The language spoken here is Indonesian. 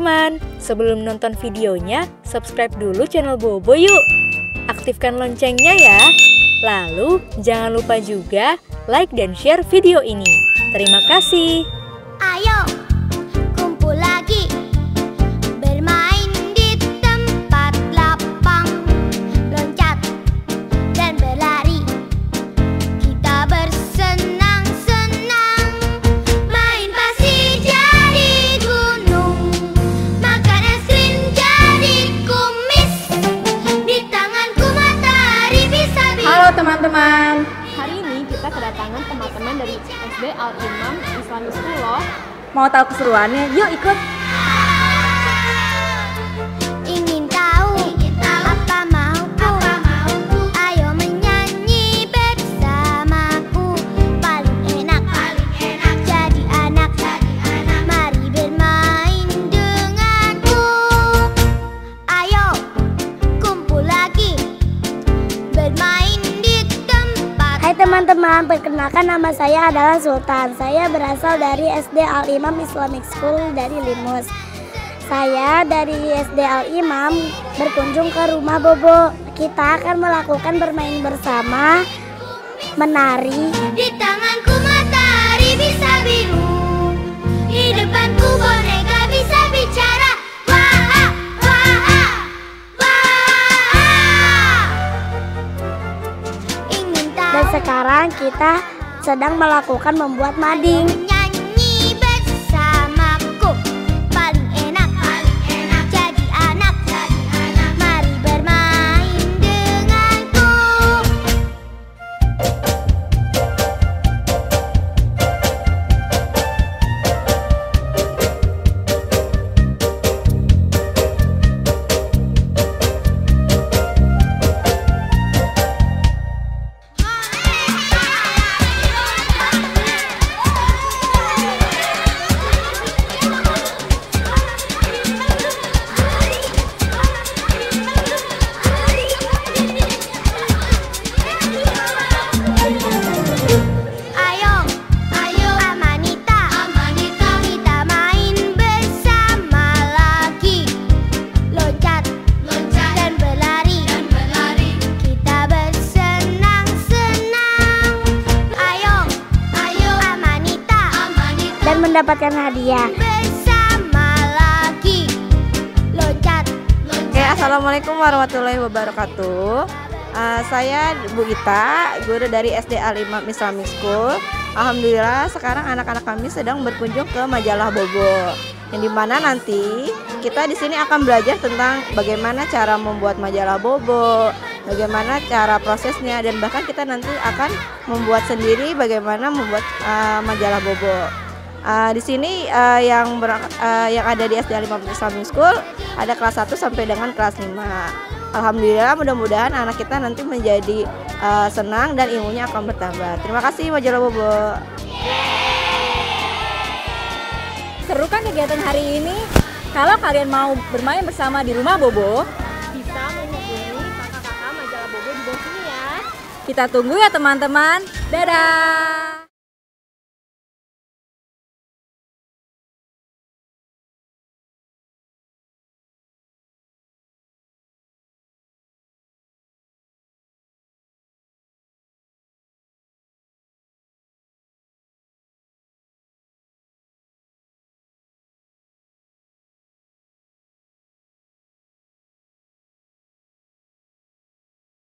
teman-teman, sebelum nonton videonya, subscribe dulu channel Bobo yuk. Aktifkan loncengnya ya. Lalu, jangan lupa juga like dan share video ini. Terima kasih. Ayo, kumpul lagi, bermain di tempat lapang, loncat dan berlari. Kita bersenang-senang, main pasir jadi gunung, makan es krim jadi kumis. Di tanganku matahari bisa biru. Halo teman-teman, hari ini kita kedatangan teman-teman dari SD Al-Imam Islamic School loh. Mau tahu keseruannya? Yuk ikut! Ingin tahu apa mauku? Ayo menyanyi bersamaku. Paling enak jadi anak. Mari bermain denganku. Ayo kumpul lagi, bermain di tempat. Hai teman-teman, perkenalkan nama saya adalah Sultan. Saya berasal dari SD Al-Imam Islamic School dari Limus. Saya dari SD Al-Imam berkunjung ke rumah Bobo. Kita akan melakukan bermain bersama, menari. Di tanganku matahari bisa biru, di depanku boneka bisa bicara. Wah, wah, wah. Ingin tahu Dan sekarang kita sedang melakukan membuat mading. menyanyi bersamaku. Paling enak jadi anak. Mari bermain denganku. Ayo, Amanita, kita main bersama lagi. Loncat dan berlari. Kita bersenang-senang. Ayo, Amanita, Dan mendapatkan hadiah. bersama lagi. Loncat. Oke, assalamualaikum warahmatullahi wabarakatuh. Saya Bu Ita, guru dari SD Al-Imam Islamic School. Alhamdulillah sekarang anak-anak kami sedang berkunjung ke majalah Bobo. Yang dimana nanti kita di sini akan belajar tentang bagaimana cara membuat majalah Bobo, bagaimana cara prosesnya, dan bahkan kita nanti akan membuat sendiri bagaimana membuat majalah Bobo. Di sini yang ada di SD Al-Imam Islamic School ada kelas 1 sampai dengan kelas 5. Alhamdulillah, mudah-mudahan anak kita nanti menjadi senang dan ilmunya akan bertambah. Terima kasih majalah Bobo. Seru kan kegiatan hari ini? Kalau kalian mau bermain bersama di rumah Bobo, Bisa menghubungi kakak-kakak majalah Bobo di bawah sini ya. kita tunggu ya teman-teman. Dadah!